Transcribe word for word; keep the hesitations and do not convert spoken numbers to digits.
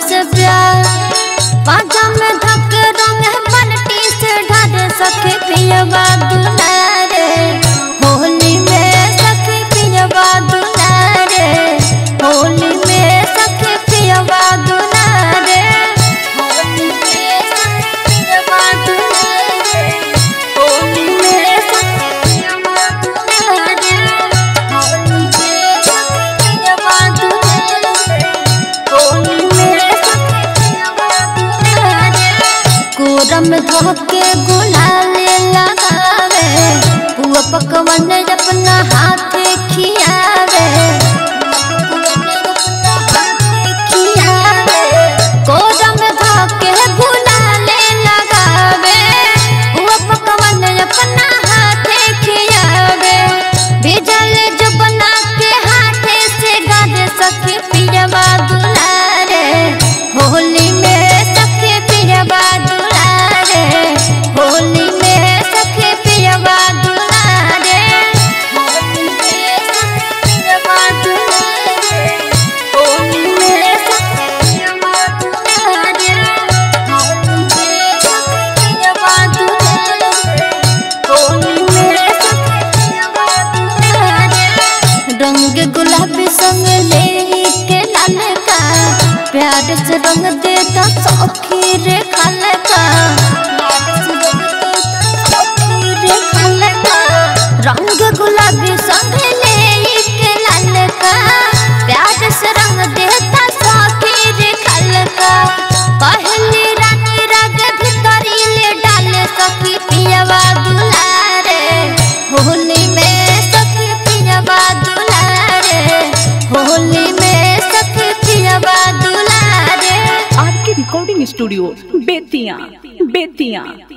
हमसे प्यार पाजा में धक रंग पलटी से ढार सखी पियवा दुलारे होली में सखी पियवा दुलारे होली में सखी पियवा दुलारे होली में सखी पियवा दुलारे होली में सखी पियवा दुलारे होली में सखी पियवा दुलारे होली में सखी पियवा दुलारे कोरम धोके गुलाल लगावे पुआ पकवान अपना हाथ खियावे कोरम धोके गुलाल लगावे पुआ पकवान अपना हाथ खियावे भेजल जो बना के हाथ से गाजे सखी पियवा दुलारे होली में सखी पियवा दुलारे होली में सखी पियवा दुलारे होली में सखी पियवा दुलारे होली में सखी पियवा दुलारे होली में सखी पियवा दुलारे होली में सखी पियवा दुलारे रंग गुलाबी संग ले के लाल का प्यार से रंग देता सखी रे खाल का रंग गुलाबी संग ले के लाल का प्यार से रंग देता सखी रे खाल का पहली रानी राग भीतरी ले डाल सखी पियवा दुलारे होली में सखी पियवा दुलारे होली में सखी पियवा दुलारे। आपकी रिकॉर्डिंग स्टूडियो बेतिया बेतिया।